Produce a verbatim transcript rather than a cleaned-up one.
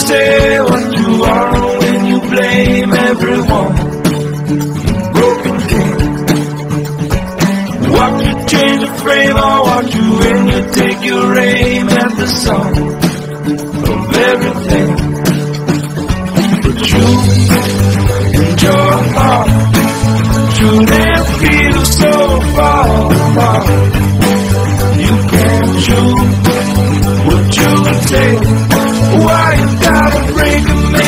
say what you are when you blame everyone. Broken king. Watch you change the frame, or watch you when you take your aim at the sun of everything. But you and your heart shouldn't feel so far apart. You can't choose what you take. Why you gotta break a man?